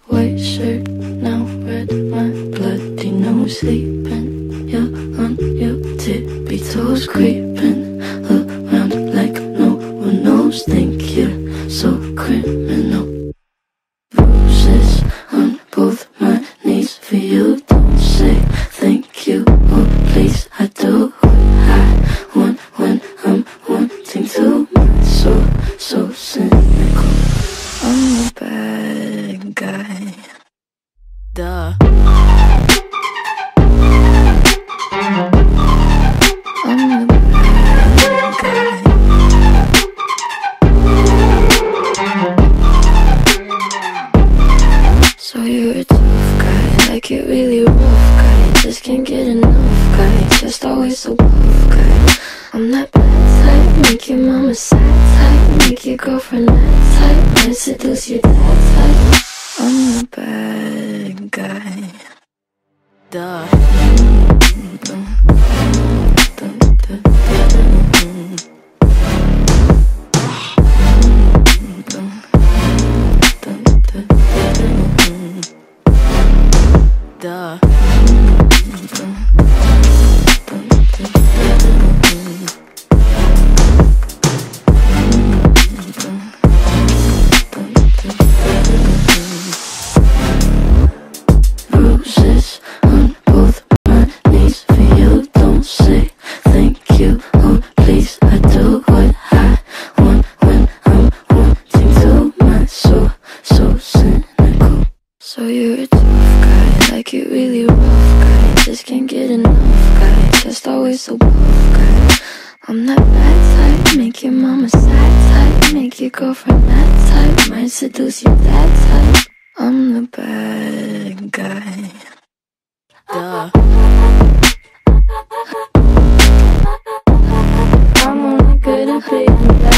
white shirt, now red, my bloody nose sleeping. You're on your tippy toes, creeping around like no one knows. Think you're so criminal. Bruises on both my knees for you. Don't say thank you or please. I do what I want when I'm wanting to. So cynical. I'm a bad guy. Duh. I'm a bad guy. So you're a tough guy, like it really rough guy. Just can't get enough guy, just always so buff guy. I'm that bad type, make your mama sad type, make your girlfriend that type, might seduce your dad type. I'm the bad guy. Duh. Duh. Bruises on both my knees for you. Don't say thank you or please. I do what I want when I'm wanting to. My soul so cynical. So you're a tough guy, like it really rough guy. Just can't get enough guy, just always so buff guy. I'm that bad type, make your mama sad type, make your girlfriend that type, might seduce your dad type. I'm the bad guy. Duh. I'm only good at playing bad.